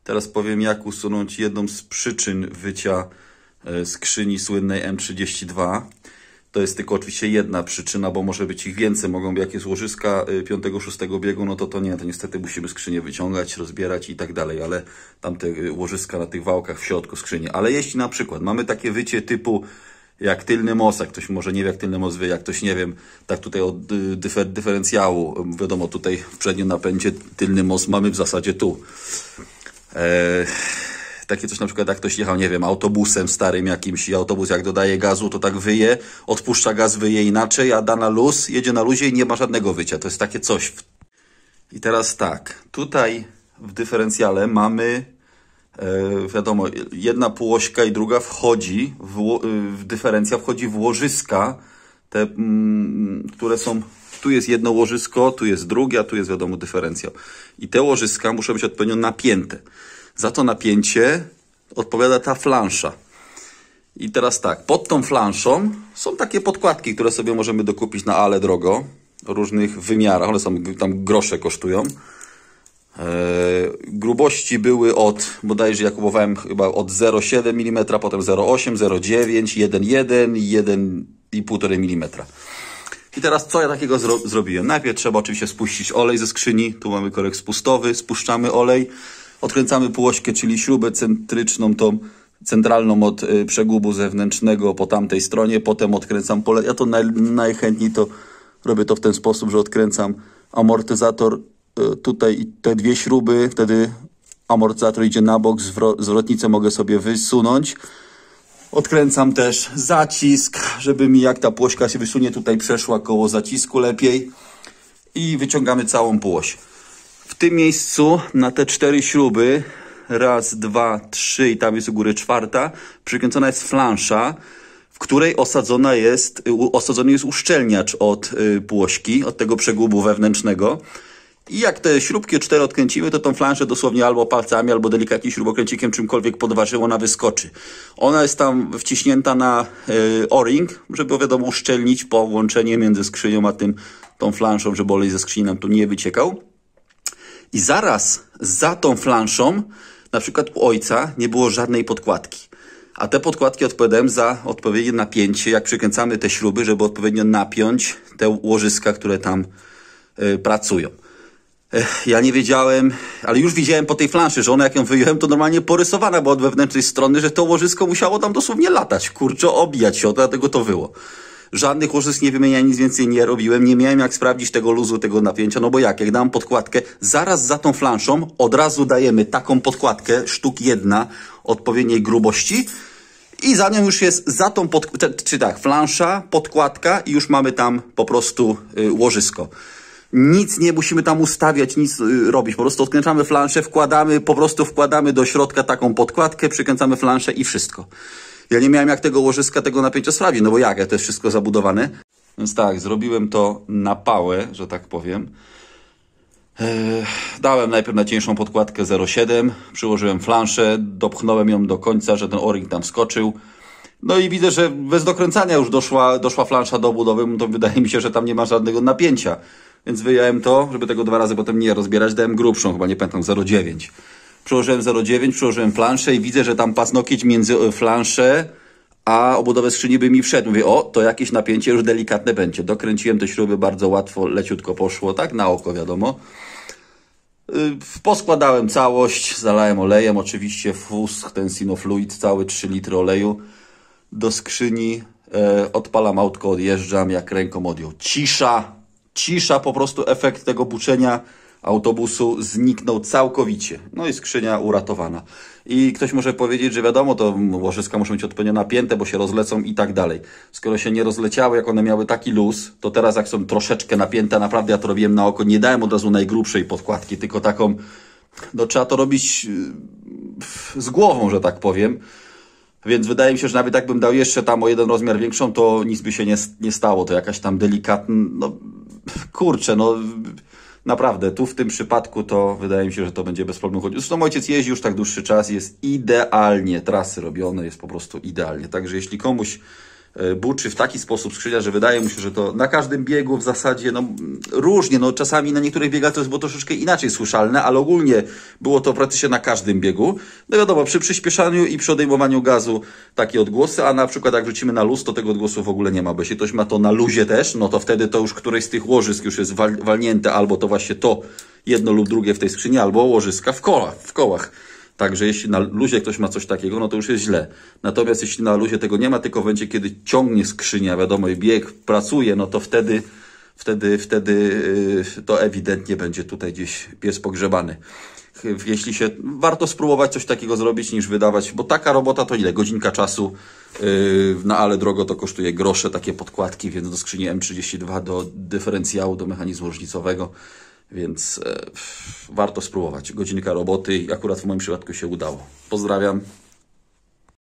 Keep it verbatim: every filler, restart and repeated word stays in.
Teraz powiem, jak usunąć jedną z przyczyn wycia skrzyni słynnej M trzydzieści dwa. To jest tylko oczywiście jedna przyczyna, bo może być ich więcej. Mogą być jakieś łożyska piątego szóstego biegu, no to to nie, to niestety musimy skrzynię wyciągać, rozbierać i tak dalej, ale tam te łożyska na tych wałkach w środku skrzyni. Ale jeśli na przykład mamy takie wycie typu jak tylny most, jak ktoś może nie wie jak tylny most wy, jak ktoś nie wiem, tak tutaj od dyfer, dyferencjału, wiadomo tutaj w przednim napędzie tylny most mamy w zasadzie tu. Eee, takie coś na przykład jak ktoś jechał, nie wiem, autobusem starym jakimś i autobus jak dodaje gazu, to tak wyje, odpuszcza gaz, wyje inaczej, a da na luz, jedzie na luzie i nie ma żadnego wycia. To jest takie coś. I teraz tak, tutaj w dyferencjale mamy, e, wiadomo, jedna półośka i druga wchodzi, w, w dyferencjał wchodzi w łożyska, te, mm, które są, tu jest jedno łożysko, tu jest drugie, a tu jest wiadomo dyferencjał. I te łożyska muszą być odpowiednio napięte. Za to napięcie odpowiada ta flansza. I teraz tak, pod tą flanszą są takie podkładki, które sobie możemy dokupić na Ale drogo, o różnych wymiarach, one są, tam grosze kosztują. Eee, grubości były od, bodajże ja kupowałem chyba od zero przecinek siedem milimetra, potem zero przecinek osiem, zero przecinek dziewięć, jeden przecinek jeden i jeden i pół milimetra. I teraz co ja takiego zro zrobiłem? Najpierw trzeba oczywiście spuścić olej ze skrzyni, tu mamy korek spustowy, spuszczamy olej, odkręcamy półośkę, czyli śrubę centryczną, tą centralną od y, przegubu zewnętrznego po tamtej stronie, potem odkręcam pole. Ja to naj, najchętniej to robię to w ten sposób, że odkręcam amortyzator y, tutaj i te dwie śruby, wtedy amortyzator idzie na bok, zwrotnicę mogę sobie wysunąć. Odkręcam też zacisk, żeby mi jak ta półośka się wysunie, tutaj przeszła koło zacisku lepiej i wyciągamy całą półoś. W tym miejscu na te cztery śruby, raz, dwa, trzy i tam jest u góry czwarta, przykręcona jest flansza, w której osadzona jest, osadzony jest uszczelniacz od y, półośki, od tego przegubu wewnętrznego. I jak te śrubki cztery odkręcimy, to tą flanszę dosłownie albo palcami, albo delikatnie śrubokręcikiem, czymkolwiek podważył, ona wyskoczy. Ona jest tam wciśnięta na y, o-ring, żeby wiadomo uszczelnić połączenie między skrzynią a tym, tą flanszą, żeby olej ze skrzyni nam tu nie wyciekał. I zaraz za tą flanszą, na przykład u ojca, nie było żadnej podkładki. A te podkładki odpowiadają za odpowiednie napięcie, jak przykręcamy te śruby, żeby odpowiednio napiąć te łożyska, które tam y, pracują. Ech, ja nie wiedziałem, ale już widziałem po tej flanszy, że ona jak ją wyjąłem, to normalnie porysowana była od wewnętrznej strony, że to łożysko musiało tam dosłownie latać, kurczę, obijać się, dlatego to wyło. Żadnych łożysk nie wymieniałem, nic więcej nie robiłem, nie miałem jak sprawdzić tego luzu, tego napięcia, no bo jak, jak dam podkładkę, zaraz za tą flanszą od razu dajemy taką podkładkę, sztuk jedna, odpowiedniej grubości i za nią już jest za tą podkładkę, czy tak, flansza, podkładka i już mamy tam po prostu y, łożysko. Nic nie musimy tam ustawiać, nic y, robić, po prostu odkręcamy flanszę, wkładamy, po prostu wkładamy do środka taką podkładkę, przykręcamy flanszę i wszystko. Ja nie miałem jak tego łożyska, tego napięcia sprawdzić, no bo jak, jak to jest wszystko zabudowane. Więc tak, zrobiłem to na pałę, że tak powiem. Eee, dałem najpierw na cieńszą podkładkę zero przecinek siedem, przyłożyłem flanszę, dopchnąłem ją do końca, że ten o-ring tam skoczył. No i widzę, że bez dokręcania już doszła, doszła flansza do obudowy, to wydaje mi się, że tam nie ma żadnego napięcia. Więc wyjąłem to, żeby tego dwa razy potem nie rozbierać, dałem grubszą, chyba nie pamiętam, zero przecinek dziewięć. Przyłożyłem zero przecinek dziewięć, przyłożyłem flanszę i widzę, że tam pasnokieć między flanszę a obudowę skrzyni by mi wszedł. Mówię, o, to jakieś napięcie już delikatne będzie. Dokręciłem te śruby bardzo łatwo, leciutko poszło, tak na oko wiadomo. Yy, poskładałem całość, zalałem olejem, oczywiście fusk, ten Sinofluid, cały trzy litry oleju do skrzyni. E, odpalam autko, odjeżdżam, jak ręką odjął. Cisza, cisza, po prostu efekt tego buczenia autobusu zniknął całkowicie. No i skrzynia uratowana. I ktoś może powiedzieć, że wiadomo, to łożyska muszą być odpowiednio napięte, bo się rozlecą i tak dalej. Skoro się nie rozleciały, jak one miały taki luz, to teraz jak są troszeczkę napięte, naprawdę ja to robiłem na oko, nie dałem od razu najgrubszej podkładki, tylko taką, no trzeba to robić z głową, że tak powiem. Więc wydaje mi się, że nawet jakbym dał jeszcze tam o jeden rozmiar większą, to nic by się nie, nie stało. To jakaś tam delikatna, no kurczę, no naprawdę, tu w tym przypadku to wydaje mi się, że to będzie bez problemu chodzić. Zresztą ojciec jeździ już tak dłuższy czas, jest idealnie, trasy robione, jest po prostu idealnie. Także jeśli komuś buczy w taki sposób skrzynia, że wydaje mu się, że to na każdym biegu w zasadzie, no różnie, no czasami na niektórych biegach to jest było troszeczkę inaczej słyszalne, ale ogólnie było to praktycznie na każdym biegu. No wiadomo, przy przyspieszaniu i przy odejmowaniu gazu takie odgłosy, a na przykład jak wrzucimy na luz, to tego odgłosu w ogóle nie ma, bo jeśli ktoś ma to na luzie też, no to wtedy to już któreś z tych łożysk już jest wal, walnięte, albo to właśnie to jedno lub drugie w tej skrzyni, albo łożyska w kołach, w kołach. Także jeśli na luzie ktoś ma coś takiego, no to już jest źle. Natomiast jeśli na luzie tego nie ma, tylko w momencie, kiedy ciągnie skrzynia, wiadomo, i bieg pracuje, no to wtedy, wtedy, wtedy yy, to ewidentnie będzie tutaj gdzieś pies pogrzebany. Jeśli się, warto spróbować coś takiego zrobić, niż wydawać, bo taka robota to ile? Godzinka czasu, yy, na ale drogo to kosztuje grosze, takie podkładki, więc do skrzyni M trzydzieści dwa, do dyferencjału, do mechanizmu różnicowego. Więc e, warto spróbować. Godzinka roboty i akurat w moim przypadku się udało. Pozdrawiam.